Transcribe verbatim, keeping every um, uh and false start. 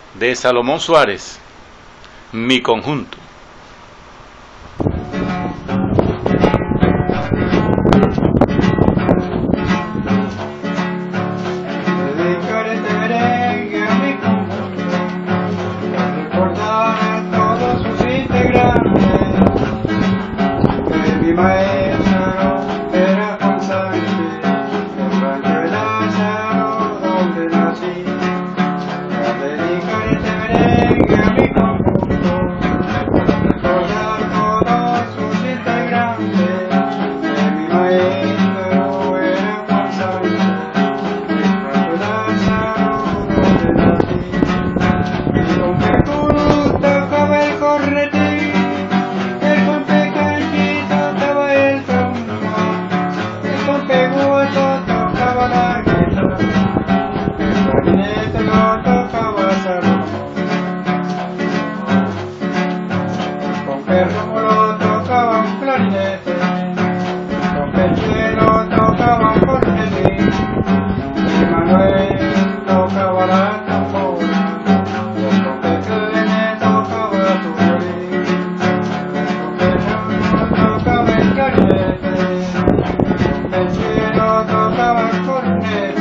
de Salomón Suárez, Mi conjunto. Dedicaré este merengue a mi conjunto, para recordar a todos sus integrantes, que mi maestro era Juan Sánchez, el rancho de Lázaro donde nací. Dedicaré este merengue a mi conjunto, para recordar a todos sus integrantes, que mi maestro era Juan Sánchez. Tocaba el corretín, el compe canchito tocaba el trombón, el compe guato tocaba la guitarra, el clarinete lo tocaba Salomón, el compe Rómulo tocaba un clarinete, el compe Chelo tocaba un cornetín, y Manuel tocaba la tambora. El cielo tocaba el cornet.